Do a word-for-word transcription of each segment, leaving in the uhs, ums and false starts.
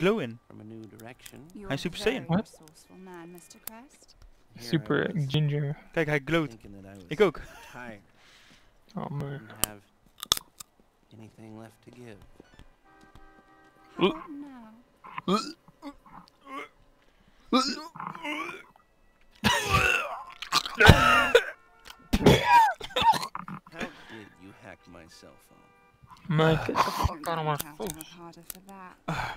glowing. from a new direction. Hij is Super Saiyan. What? Resourceful man, mister Crest. Here I Super was, ginger. Kijk, hij glowt. thinking that I was Ik ook. tired. Oh man. Didn't have anything left to give. What now? How did you hack my cell phone? Man, get the fuck Won't out of let my it out face. any harder for that.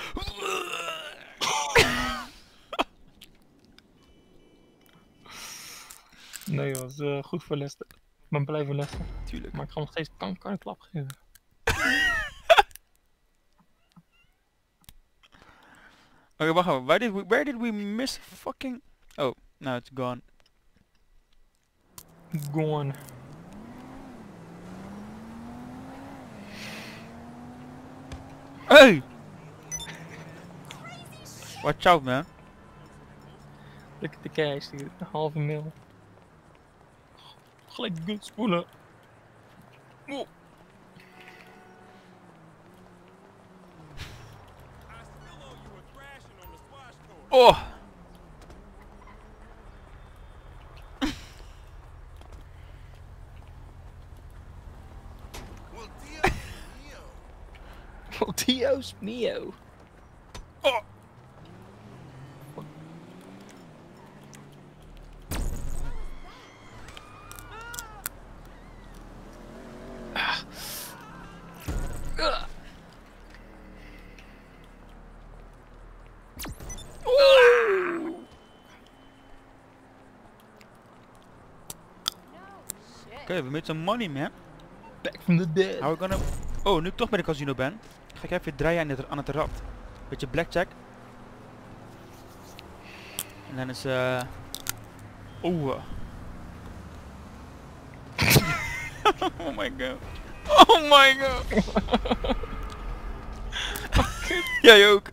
Nee joh, dat is uh, goed voor Leicester. Ik ben blij voor Leicester. Tuurlijk. Maar ik ga nog steeds kan, kan een klap geven. Oké, wacht even. Where did we, where did we miss fucking... Oh, now it's gone. Gone. Hey! Watch out, man. Look at the cash, dude. Een halve mil. Gelijk goed spoelen. Oh. Oh! Dio's Neo. Oh! Okay, we made some money, man. Back from the dead. How we gonna... Oh, nu ik toch bij de casino ben, ga ik even draaien aan het, aan het rad. Beetje blackjack. En dan is eh... Uh... Oh. Oh my god. Oh my god. Jij ook.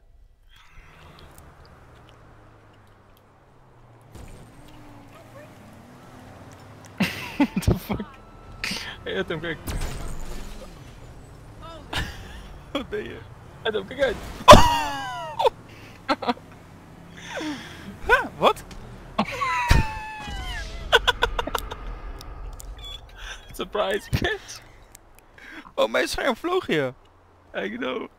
What the fuck? Hey, Adam, kijk. Wat ben je? Adam, kijk uit. Huh, wat? Surprise, bitch. Oh, mijn scherm vloog je. I know.